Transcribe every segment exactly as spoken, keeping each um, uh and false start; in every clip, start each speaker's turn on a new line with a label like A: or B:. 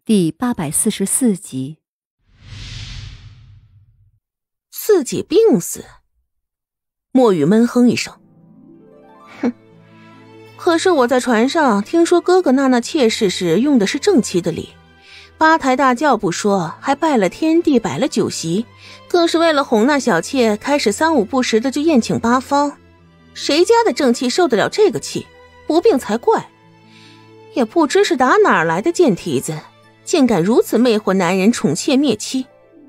A: 第八百四十四集。
B: 自己病死。墨雨闷哼一声，哼，可是我在船上听说哥哥纳纳妾室时用的是正妻的礼，八抬大轿不说，还拜了天地，摆了酒席，更是为了哄那小妾，开始三五不时的就宴请八方。谁家的正妻受得了这个气，不病才怪。也不知是打哪儿来的贱蹄子，竟敢如此魅惑男人，宠妾灭妻。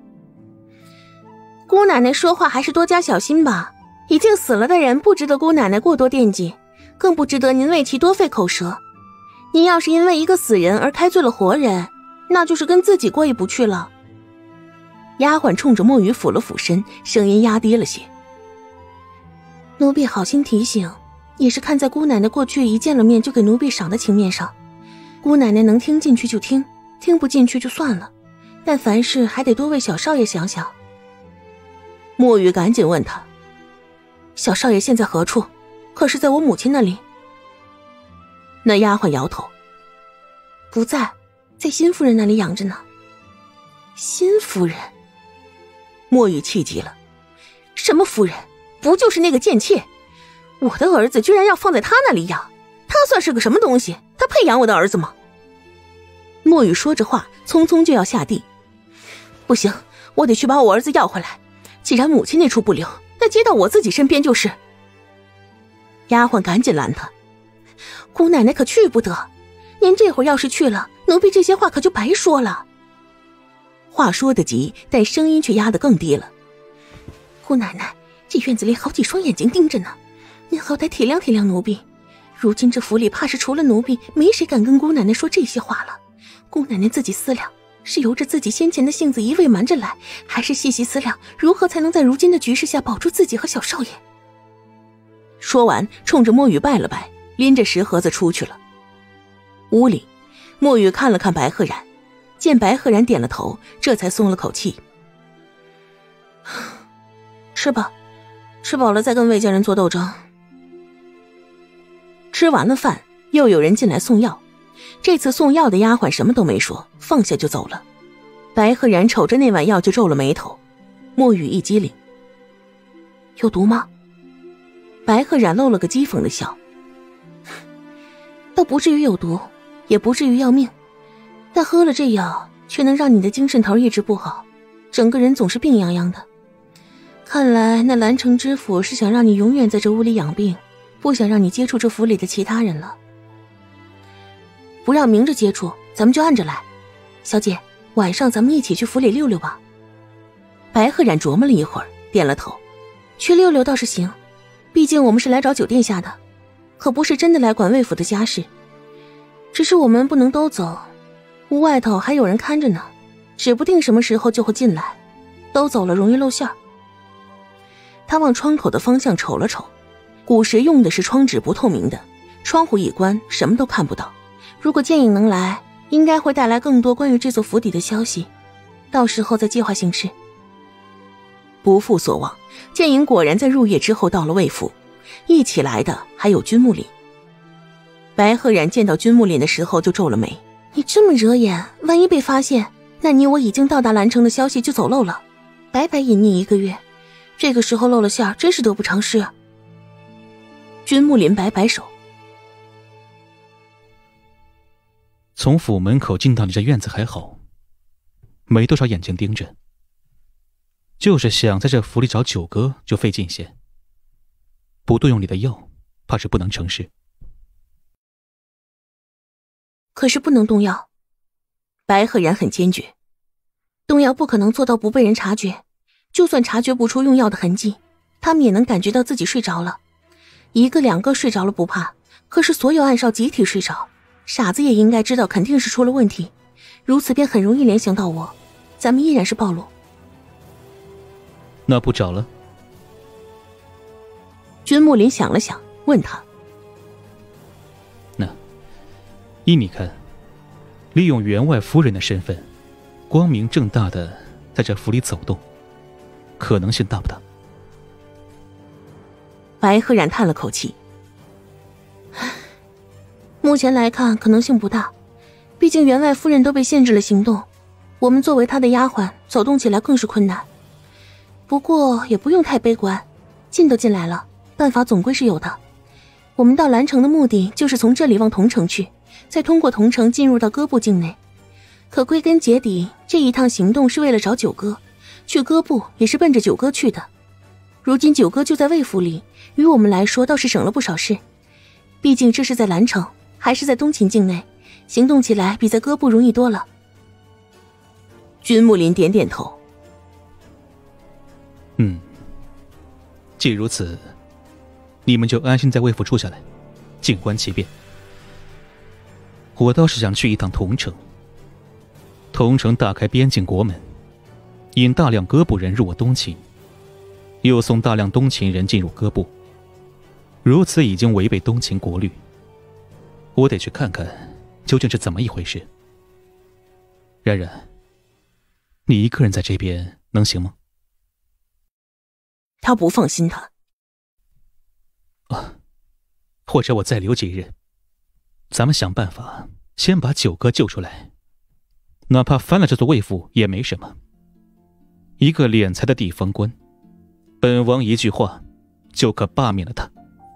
B: 姑奶奶说话还是多加小心吧，已经死了的人不值得姑奶奶过多惦记，更不值得您为其多费口舌。您要是因为一个死人而开罪了活人，那就是跟自己过意不去了。丫鬟冲着墨雨俯了俯身，声音压低了些。奴婢好心提醒，也是看在姑奶奶过去一见了面就给奴婢赏的情面上，姑奶奶能听进去就听，听不进去就算了，但凡事还得多为小少爷想想。墨雨赶紧问他，小少爷现在何处？可是在我母亲那里？那丫鬟摇头，不在，在新夫人那里养着呢。新夫人？墨雨气急了，什么夫人？不就是那个贱妾？我的儿子居然要放在他那里养，他算是个什么东西？他配养我的儿子吗？墨雨说着话，匆匆就要下地。不行，我得去把我儿子要回来。既然母亲那处不留，那接到我自己身边就是。丫鬟赶紧拦他，姑奶奶可去不得，您这会儿要是去了，奴婢这些话可就白说了。话说得急，但声音却压得更低了。姑奶奶，这院子里好几双眼睛盯着呢，您好歹体谅体谅奴婢。如今这府里怕是除了奴婢，没谁敢跟姑奶奶说这些话了。姑奶奶自己思量，是由着自己先前的性子一味瞒着来，还是细细思量如何才能在如今的局势下保住自己和小少爷？说完，冲着墨雨拜了拜，拎着食盒子出去了。屋里，墨雨看了看白鹤然，见白鹤然点了头，这才松了口气。吃吧，吃饱了再跟魏家人做斗争。吃完了饭，又有人进来送药。这次送药的丫鬟什么都没说，放下就走了。白鹤然瞅着那碗药就皱了眉头。墨雨一激灵，有毒吗？白鹤然露了个讥讽的笑，倒不至于有毒，也不至于要命，但喝了这药却能让你的精神头一直不好，整个人总是病怏怏的。看来那蓝城知府是想让你永远在这屋里养病，不想让你接触这府里的其他人了。不让明着接触，咱们就暗着来。小姐，晚上咱们一起去府里溜溜吧。白鹤然琢磨了一会儿，点了头。去溜溜倒是行，毕竟我们是来找酒店下的，可不是真的来管魏府的家事。只是我们不能都走，屋外头还有人看着呢，指不定什么时候就会进来，都走了容易露馅儿。他往窗口的方向瞅了瞅，古时用的是窗纸不透明的，窗户一关，什么都看不到。如果剑影能来，应该会带来更多关于这座府邸的消息，到时候再计划行事。不负所望，剑影果然在入夜之后到了魏府，一起来的还有君木林。白鹤然见到君木林的时候就皱了眉，你这么惹眼，万一被发现，那你我已经到达兰城的消息就走漏了，白白隐匿一个月，这个时候露了馅儿，真是得不偿失。君木林摆摆手，
C: 从府门口进到你这院子还好，没多少眼睛盯着，就是想在这府里找九哥就费劲些，不动用你的药，怕是不能成事。
B: 可是不能动药，白鹤然很坚决，动药不可能做到不被人察觉，就算察觉不出用药的痕迹，他们也能感觉到自己睡着了。一个两个睡着了不怕，可是所有暗哨集体睡着，傻子也应该知道肯定是出了问题，如此便很容易联想到我，咱们依然是暴露。
C: 那不找了？
B: 君木林想了想，问他，
C: 那依你看，利用员外夫人的身份，光明正大的在这府里走动，可能性大不大？
B: 白鹤然叹了口气，目前来看可能性不大， 毕竟员外夫人都被限制了行动，我们作为她的丫鬟，走动起来更是困难。不过也不用太悲观，进都进来了，办法总归是有的。我们到兰城的目的就是从这里往桐城去，再通过桐城进入到哥部境内。可归根结底，这一趟行动是为了找九哥，去哥部也是奔着九哥去的。如今九哥就在魏府里，于我们来说倒是省了不少事。毕竟这是在兰城，还是在东秦境内，行动起来比在哥部容易多了。
D: 君木林点点头。
C: 嗯，既如此，你们就安心在魏府住下来，静观其变。我倒是想去一趟桐城。桐城大开边境国门，引大量哥部人入我东秦，又送大量东秦人进入哥部，如此已经违背东秦国律。我得去看看究竟是怎么一回事。冉冉，你一个人在这边能行吗？
D: 他不放心他。
C: 啊，或者我再留几日，咱们想办法先把九哥救出来，哪怕翻了这座魏府也没什么。一个敛财的地方官，本王一句话就可罢免了他。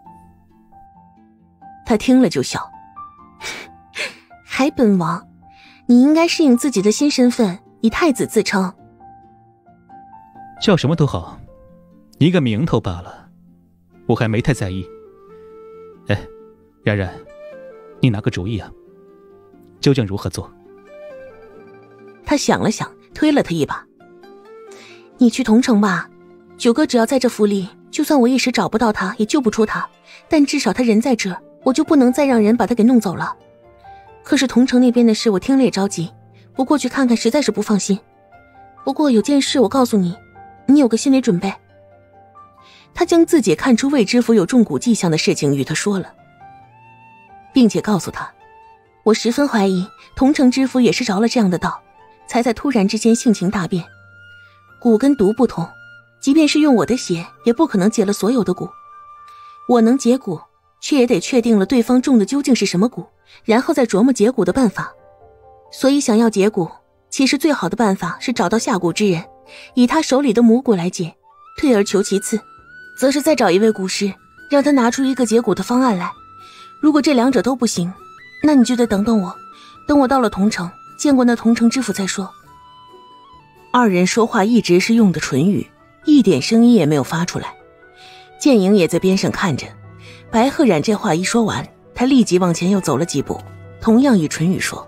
D: 他听了就笑。
B: 还本王，你应该适应自己的新身份，以太子自称。
C: 叫什么都好，一个名头罢了，我还没太在意。哎，冉冉，你拿个主意啊，究竟如何做？
D: 他想了想，推了他一把。
B: 你去桐城吧，九哥只要在这府里，就算我一时找不到他，也救不出他，但至少他人在这儿，我就不能再让人把他给弄走了。可是桐城那边的事我听了也着急，不过去看看实在是不放心。不过有件事我告诉你，你有个心理准备。
D: 他将自己看出魏知府有中蛊迹象的事情与他说了，并且告诉他，
B: 我十分怀疑桐城知府也是着了这样的道，才在突然之间性情大变。蛊跟毒不同，即便是用我的血也不可能解了所有的蛊。我能解蛊，却也得确定了对方中的究竟是什么蛊，然后再琢磨解蛊的办法。所以想要解蛊，其实最好的办法是找到下蛊之人，以他手里的母蛊来解，退而求其次，则是再找一位蛊师，让他拿出一个解蛊的方案来。如果这两者都不行，那你就得等等我，等我到了桐城，见过那桐城知府再说。
D: 二人说话一直是用的唇语，一点声音也没有发出来。剑影也在边上看着。白鹤冉这话一说完，他立即往前又走了几步，同样以唇语说：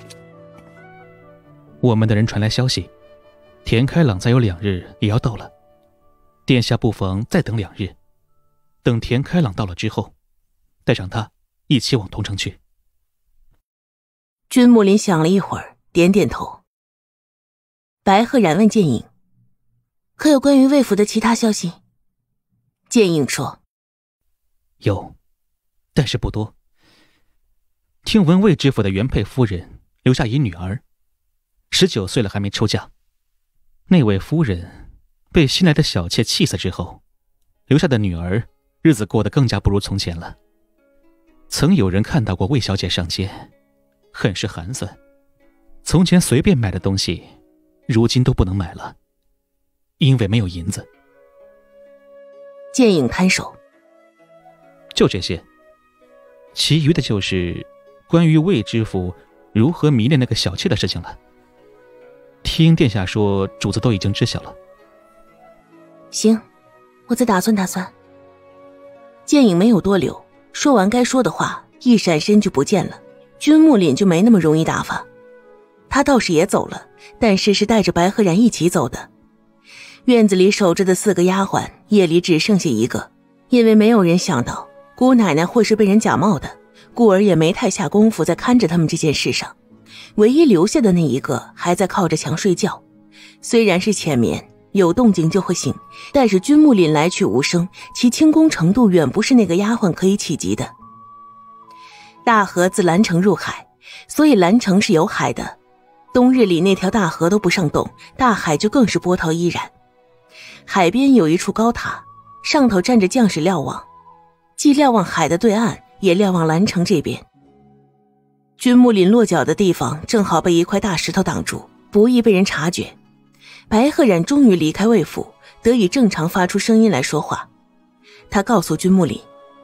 C: 我们的人传来消息，田开朗再有两日也要到了，殿下不妨再等两日，等田开朗到了之后，带上他一起往桐城去。
D: 君木林想了一会儿，点点头。白鹤冉问剑影：
B: 可有关于魏府的其他消息？
D: 剑影说：
C: 有，但是不多。听闻魏知府的原配夫人留下一女儿，十九岁了还没出嫁。那位夫人被新来的小妾气死之后，留下的女儿日子过得更加不如从前了。曾有人看到过魏小姐上街，很是寒酸。从前随便买的东西，如今都不能买了，因为没有银子。
D: 剑影摊手：
C: 就这些，其余的就是关于魏知府如何迷恋那个小妾的事情了。听殿下说，主子都已经知晓了。
B: 行，我再打算打算。
D: 剑影没有多留，说完该说的话，一闪身就不见了。君木林就没那么容易打发，他倒是也走了，但是是带着白鹤冉一起走的。院子里守着的四个丫鬟，夜里只剩下一个，因为没有人想到姑奶奶会是被人假冒的，故而也没太下功夫在看着他们这件事上。唯一留下的那一个还在靠着墙睡觉，虽然是浅眠，有动静就会醒，但是君木林来去无声，其轻功程度远不是那个丫鬟可以企及的。大河自兰城入海，所以兰城是有海的，冬日里那条大河都不上冻，大海就更是波涛依然。海边有一处高塔，上头站着将士瞭望，既瞭望海的对岸，也瞭望兰城这边。 君木林落脚的地方正好被一块大石头挡住，不易被人察觉。白鹤冉终于离开魏府，得以正常发出声音来说话。他告诉君木林，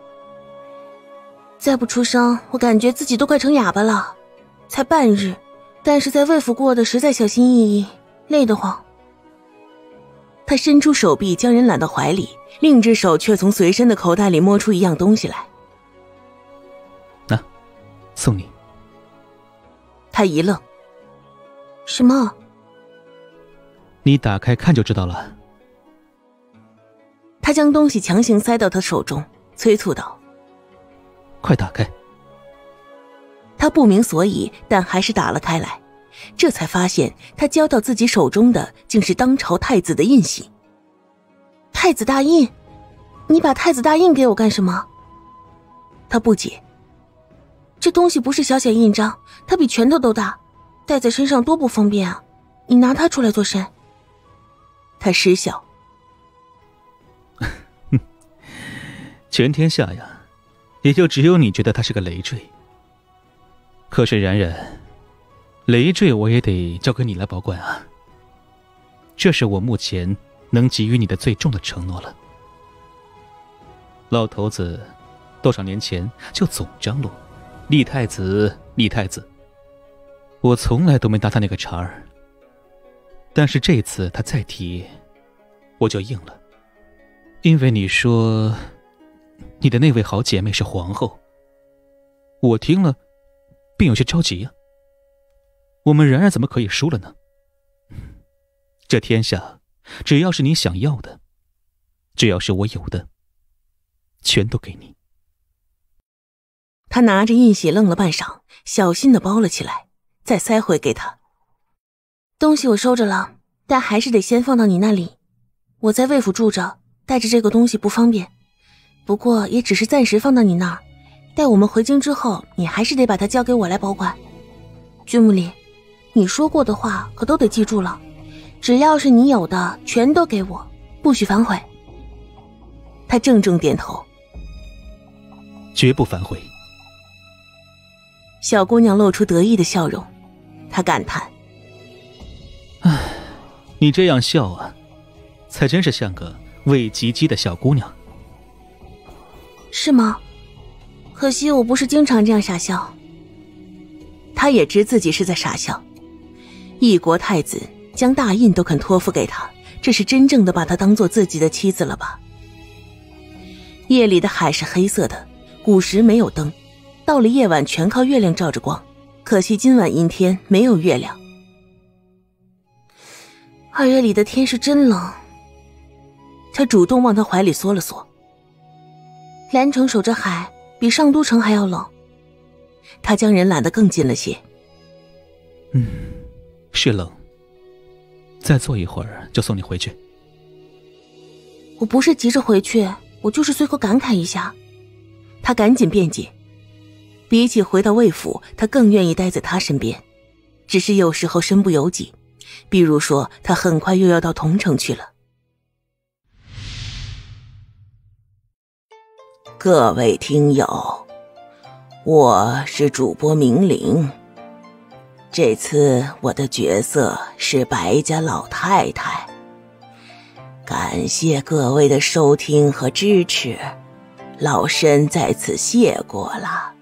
B: 再不出声，我感觉自己都快成哑巴了。才半日，但是在魏府过得实在小心翼翼，累得慌。
D: 他伸出手臂将人揽到怀里，另一只手却从随身的口袋里摸出一样东西来。
C: 那、啊，送你。
D: 他一愣，
B: 什么？
C: 你打开看就知道了。
D: 他将东西强行塞到他手中，催促道：
C: 快打开。
D: 他不明所以，但还是打了开来，这才发现他交到自己手中的竟是当朝太子的印玺。
B: 太子大印？你把太子大印给我干什么？
D: 他不解。
B: 这东西不是小小印章，它比拳头都大，戴在身上多不方便啊！你拿它出来做甚？
D: 他失笑。
C: 全天下呀，也就只有你觉得它是个累赘。可是冉冉，累赘我也得交给你来保管啊。这是我目前能给予你的最重的承诺了。老头子多少年前就总张罗立太子立太子，我从来都没搭他那个茬儿。但是这次他再提，我就应了。因为你说你的那位好姐妹是皇后，我听了便有些着急呀、啊。我们冉冉怎么可以输了呢？这天下只要是你想要的，只要是我有的，全都给你。
D: 他拿着印玺愣了半晌，小心地包了起来，再塞回给他。
B: 东西我收着了，但还是得先放到你那里。我在魏府住着，带着这个东西不方便，不过也只是暂时放到你那儿。待我们回京之后，你还是得把它交给我来保管。君木林，你说过的话可都得记住了，只要是你有的，全都给我，不许反悔。
D: 他郑重点头，
C: 绝不反悔。
D: 小姑娘露出得意的笑容，她感叹：
C: 唉，你这样笑啊，才真是像个未及笄的小姑娘。
B: 是吗？可惜我不是经常这样傻笑。
D: 他也知自己是在傻笑。一国太子将大印都肯托付给他，这是真正的把他当做自己的妻子了吧？夜里的海是黑色的，古时没有灯，到了夜晚全靠月亮照着光，可惜今晚阴天，没有月亮。
B: 二月里的天是真冷。
D: 他主动往他怀里缩了缩。
B: 兰城守着海，比上都城还要冷。
D: 他将人揽得更近了些。
C: 嗯，是冷。再坐一会儿就送你回去。
B: 我不是急着回去，我就是随口感慨一下。
D: 他赶紧辩解，比起回到魏府，他更愿意待在他身边，只是有时候身不由己，比如说他很快又要到桐城去了。各位听友，我是主播明玲，这次我的角色是白家老太太，感谢各位的收听和支持，老身在此谢过了。